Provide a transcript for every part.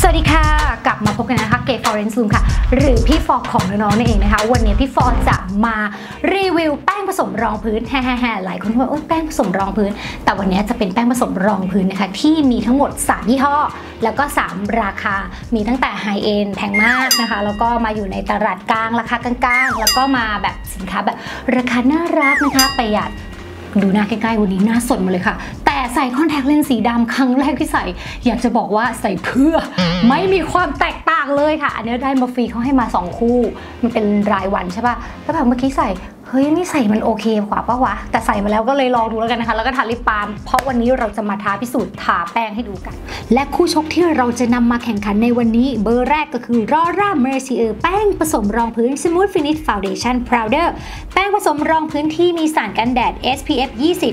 วัสดีค่ะกลับมาพบกันนะคะเกย์ฟอร์เรนซ์ลูมค่ะหรือพี่ฟอร์ของน้องๆนั่นเองนะคะวันนี้พี่ฟอร์จะมารีวิวแป้งผสมรองพื้นแฮ่ๆหลายคนว่าแป้งผสมรองพื้นแต่วันนี้จะเป็นแป้งผสมรองพื้นนะคะที่มีทั้งหมด3ยี่ห้อแล้วก็3ราคามีตั้งแต่ไฮเอ็นแพงมากนะคะแล้วก็มาอยู่ในตลาดกลางราคากลางๆแล้วก็มาแบบสินค้าแบบราคาน่ารักนะคะประหยัดดูหน้าใกล้ๆวันนี้หน้าสดมาเลยค่ะแต่ใส่คอนแทคเลนส์สีดำครั้งแรกที่ใส่อยากจะบอกว่าใส่เพื่อไม่มีความแตกต่างเลยค่ะอันนี้ได้มาฟรีเขาให้มา2คู่มันเป็นรายวันใช่ป่ะแล้วแบบเมื่อกี้ใส่เฮ้ยนี่ใส่มันโอเคกว่าปะวะแต่ใส่มาแล้วก็เลยลองดูแล้วกันนะคะแล้วก็ทาลิปบาล์มเพราะวันนี้เราจะมาท้าพิสูจน์ทาแป้งให้ดูกันและคู่ชกที่เราจะนำมาแข่งขันในวันนี้เบอร์แรกก็คือLaura Mercierแป้งผสมรองพื้น Smooth Finish Foundation Powder แป้งผสมรองพื้นที่มีสารกันแดด SPF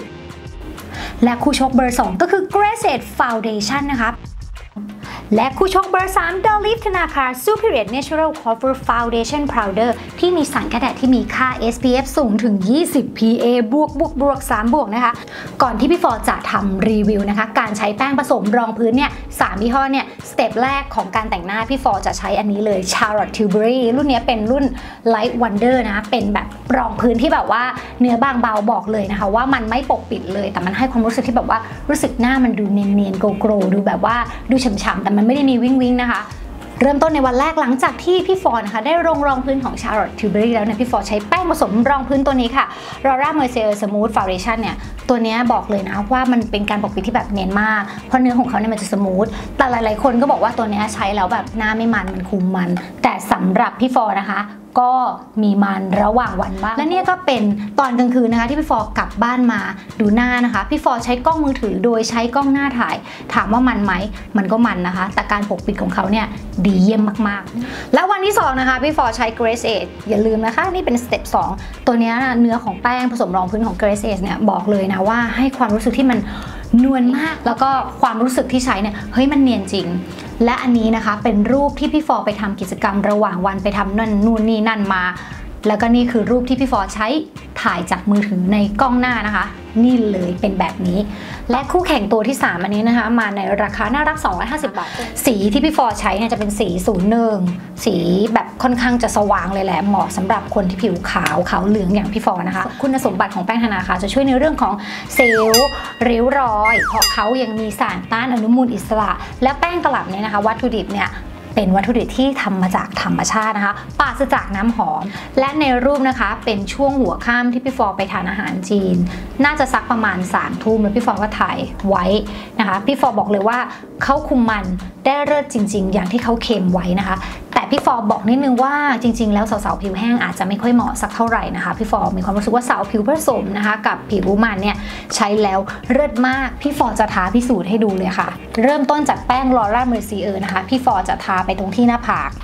20และคู่ชกเบอร์2ก็คือ Grace Foundation นะคะและคู่ชกเบอร์3 Dolip ธนาคาร Superior Natural Cover Foundation Powder ที่มีสารกันแดดที่มีค่า SPF สูงถึง20 PA บวก3บวกนะคะก่อนที่พี่ฟอร์จะทำรีวิวนะคะการใช้แป้งผสมรองพื้นเนี่ย3ยี่ห้อเนี่ยสเต็ปแรกของการแต่งหน้าพี่ฟอร์จะใช้อันนี้เลย Charlotte Tilbury รุ่นนี้เป็นรุ่น Light Wonder นะเป็นแบบรองพื้นที่แบบว่าเนื้อบางเบาบอกเลยนะคะว่ามันไม่ปกปิดเลยแต่มันให้ความรู้สึกที่แบบว่ารู้สึกหน้ามันดูเนียนๆโกลว์ดูแบบว่าดูฉ่ำๆแต่มันไม่ได้มีวิงนะคะเริ่มต้นในวันแรกหลังจากที่พี่ฟอร์นะคะได้รองพื้นของ Charlotte Tilbury แล้วเนี่ยพี่ฟอร์ใช้แป้งผสมรองพื้นตัวนี้ค่ะ Laura Mercier Smooth Foundation เนี่ยตัวนี้บอกเลยนะว่ามันเป็นการปกปิดที่แบบเนียนมากเพราะเนื้อของเขาเนี่ยมันจะสมูทแต่หลายๆคนก็บอกว่าตัวนี้ใช้แล้วแบบหน้าไม่มันคุมมันแต่สำหรับพี่ฟอร์นะคะก็มีมันระหว่างวันบ้างและเนี่ยก็เป็นตอนกลางคืนนะคะที่พี่ฟอร์กลับบ้านมาดูหน้านะคะพี่ฟอร์ใช้กล้องมือถือโดยใช้กล้องหน้าถ่ายถามว่ามันไหมมันก็มันนะคะแต่การปกปิดของเขาเนี่ยดีเยี่ยมมากๆแล้ววันที่2นะคะพี่ฟอร์ใช้ Grace Age อย่าลืมนะคะนี่เป็นสเต็ป2ตัวนี้เนื้อของแป้งผสมรองพื้นของ Grace Age เนี่ยบอกเลยนะว่าให้ความรู้สึกที่มันนวลมากแล้วก็ความรู้สึกที่ใช้เนี่ยเฮ้ยมันเนียนจริงและอันนี้นะคะเป็นรูปที่พี่ฟอร์ไปทำกิจกรรมระหว่างวันไปทำนู่นนี่นั่นมาแล้วก็นี่คือรูปที่พี่ฟอร์ใช้ถ่ายจากมือถือในกล้องหน้านะคะนี่เลยเป็นแบบนี้และคู่แข่งตัวที่3อันนี้นะคะมาในราคาน่ารัก250 บาทสีที่พี่ฟอร์ใช้เนี่ยจะเป็นสี01สีแบบค่อนข้างจะสว่างเลยแหละเหมาะสำหรับคนที่ผิวขาวเหลืองอย่างพี่ฟอร์นะคะคุณสมบัติของแป้งธนาคารจะช่วยในเรื่องของเซลล์ริ้วรอยเพราะเขายังมีสารต้านอนุมูลอิสระและแป้งตลับเนี่ยนะคะวัตถุดิบเนี่ยเป็นวัตถุดิบที่ทำมาจากธรรมชาตินะคะปราศจากน้ำหอมและในรูปนะคะเป็นช่วงหัวค่ำที่พี่ฟอร์ไปทานอาหารจีนน่าจะสักประมาณ3 ทุ่มแล้วพี่ฟอร์ก็ถ่ายไว้นะคะพี่ฟอร์บอกเลยว่าเขาคุมมันได้เลิศจริงๆอย่างที่เขาเคลมไว้นะคะแต่พี่ฟอร์บอกนิดนึงว่าจริงๆแล้วสาวๆผิวแห้งอาจจะไม่ค่อยเหมาะสักเท่าไหร่นะคะพี่ฟอร์มีความรู้สึกว่าสาวผิวผสมนะคะกับผิวมันเนี่ยใช้แล้วเลิศมากพี่ฟอร์จะทาพิสูจน์ให้ดูเลยค่ะเริ่มต้นจากแป้ง Laura Mercier นะคะพี่ฟอร์จะทาไปตรงที่หน้าผาก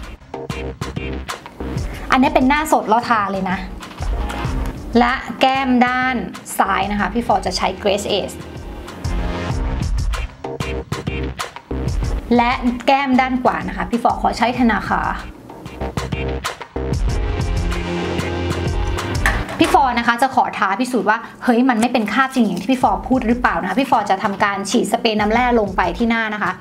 อันนี้เป็นหน้าสดแล้วทาเลยนะและแก้มด้านซ้ายนะคะพี่ฟอร์จะใช้ Grace Age และแก้มด้านขวานะคะพี่ฟอร์ขอใช้ธนาคารพี่ฟอร์นะคะจะขอท้าพิสูจน์ว่าเฮ้ยมันไม่เป็นคราบจริงอย่างที่พี่ฟอร์พูดหรือเปล่านะคะพี่ฟอร์จะทำการฉีดสเปรย์น้ำแร่ลงไปที่หน้านะคะ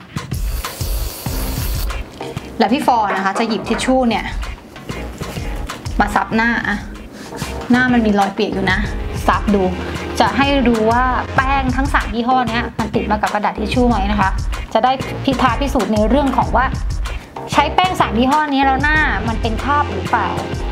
แล้วพี่ฟอร์นะคะจะหยิบทิชชู่เนี่ยมาซับหน้าหน้ามันมีรอยเปียกอยู่นะซับดูจะให้ดูว่าแป้งทั้ง3ยี่ห้อนี้มันติดมากับกระดาษทิชชู่ไหมนะคะจะได้พิสูจน์ในเรื่องของว่าใช้แป้ง3ยี่ห้อนี้แล้วหน้ามันเป็นคราบหรือเปล่า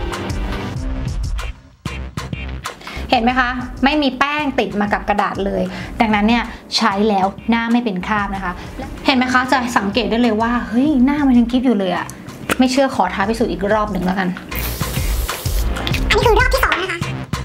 เห็นไหมคะไม่มีแป้งติดมากับกระดาษเลยดังนั้นเนี่ยใช้แล้วหน้าไม่เป็นคราบนะคะเห็นไหมคะจะสังเกตได้เลยว่าเฮ้ยหน้ามันยังกิ๊บอยู่เลยอะไม่เชื่อขอท้าพิสูจน์อีกรอบหนึ่งแล้วกันอันนี้คือรอบที่2นะคะ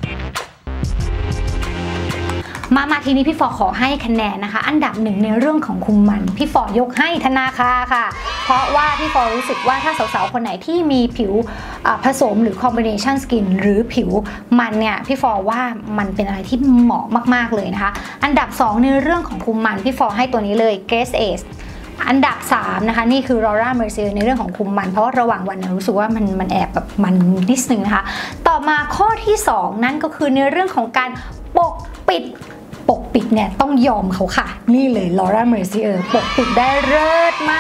มาทีนี้พี่ฟอร์ขอให้คะแนนนะคะอันดับ1ในเรื่องของคุมมันพี่ฟอร์ยกให้ธนาคารค่ะเพราะว่าพี่ฟอร์รู้สึกว่าถ้าสาวๆคนไหนที่มีผิวผสมหรือ combination skin หรือผิวมันเนี่ยพี่ฟอร์ว่ามันเป็นอะไรที่เหมาะมากๆเลยนะคะอันดับ2ในเรื่องของคุมมันพี่ฟอร์ให้ตัวนี้เลย Grace Age อันดับ3นะคะนี่คือ Laura Mercier ในเรื่องของคุมมันเพราะระหว่างวันรู้สึกว่ามันแอบแบบมันนิดนึงนะคะต่อมาข้อที่2นั่นก็คือในเรื่องของการปกปิดเนี่ยต้องยอมเขาค่ะนี่เลย Laura Mercier ปกปิดได้เลิศมาก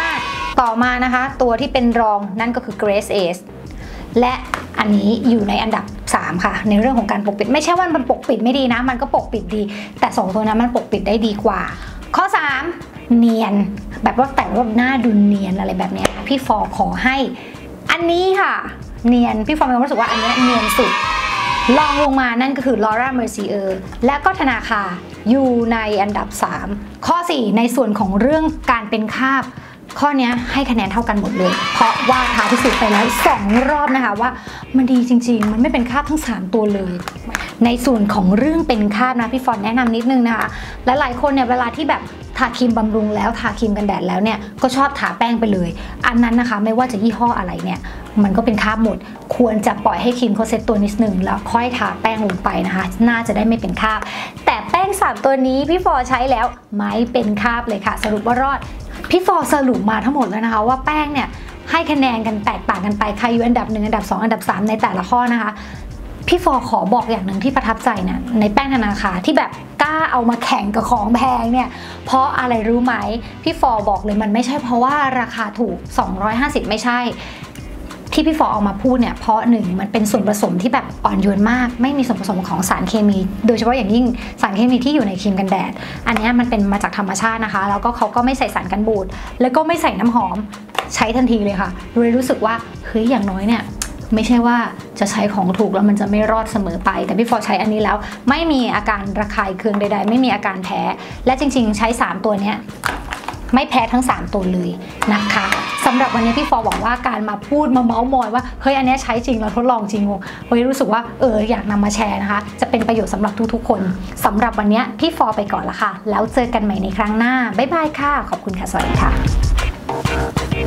ต่อมานะคะตัวที่เป็นรองนั่นก็คือ Grace Ace และอันนี้อยู่ในอันดับ3ค่ะในเรื่องของการปกปิดไม่ใช่ว่ามันปกปิดไม่ดีนะมันก็ปกปิดดีแต่2ตัวนั้นมันปกปิดได้ดีกว่าข้อ3เนียนแบบว่าแต่งว่าหน้าดูเนียนอะไรแบบนี้พี่ฟอขอให้อันนี้ค่ะเนียนพี่ฟอมีความรู้สึกว่าอันนี้เนียนสุดลองลงมานั่นก็คือ Laura Mercier และก็ธนาคารอยู่ในอันดับ3ข้อ4ในส่วนของเรื่องการเป็นคราบข้อนี้ให้คะแนนเท่ากันหมดเลยเพราะว่าท้าพิสูจน์ไปแล้ว2รอบนะคะว่ามันดีจริงๆมันไม่เป็นคราบทั้ง3ตัวเลยในส่วนของเรื่องเป็นคราบนะพี่ฟอนแนะนำนิดนึงนะคะและหลายคนเนี่ยเวลาที่แบบทาครีมบำรุงแล้วทาครีมกันแดดแล้วเนี่ยก็ชอบทาแป้งไปเลยอันนั้นนะคะไม่ว่าจะยี่ห้ออะไรเนี่ยมันก็เป็นคราบหมดควรจะปล่อยให้ครีมเขาเซ็ตตัวนิดนึงแล้วค่อยทาแป้งลงไปนะคะน่าจะได้ไม่เป็นคราบแต่แป้ง3ตัวนี้พี่ฟอใช้แล้วไม่เป็นคราบเลยค่ะสรุปว่ารอดพี่ฟอสรุปมาทั้งหมดแล้วนะคะว่าแป้งเนี่ยให้คะแนนกันแตกต่างกันไปใครอยู่อันดับ1อันดับ2อันดับ3ในแต่ละข้อนะคะพี่ฟอขอบอกอย่างหนึ่งที่ประทับใจนะในแป้งธนาคารที่แบบกล้าเอามาแข่งกับของแพงเนี่ยเพราะอะไรรู้ไหมพี่ฟอบอกเลยมันไม่ใช่เพราะว่าราคาถูก250ไม่ใช่ที่พี่ฟอเอามาพูดเนี่ยเพราะ1มันเป็นส่วนผสมที่แบบอ่อนโยนมากไม่มีส่วนผสมของสารเคมีโดยเฉพาะอย่างยิ่งสารเคมีที่อยู่ในครีมกันแดดอันนี้มันเป็นมาจากธรรมชาตินะคะแล้วก็เขาก็ไม่ใส่สารกันบูดแล้วก็ไม่ใส่น้ำหอมใช้ทันทีเลยค่ะเลยรู้สึกว่าเฮ้ยอย่างน้อยเนี่ยไม่ใช่ว่าจะใช้ของถูกแล้วมันจะไม่รอดเสมอไปแต่พี่ฟอใช้อันนี้แล้วไม่มีอาการระคายเคืองใดๆไม่มีอาการแพ้และจริงๆใช้3ตัวเนี้ยไม่แพ้ทั้ง3ตัวเลยนะคะสำหรับวันนี้พี่ฟอบอกว่าการมาพูดมาเมาส์มอยว่าเฮ้ยอันนี้ใช้จริงเราทดลองจริงเฮ้ยรู้สึกว่าอยากนำมาแชร์นะคะจะเป็นประโยชน์สำหรับทุกๆคนสำหรับวันนี้พี่ฟอไปก่อนละค่ะแล้วเจอกันใหม่ในครั้งหน้าบ๊ายบายค่ะขอบคุณค่ะสวัสดีค่ะ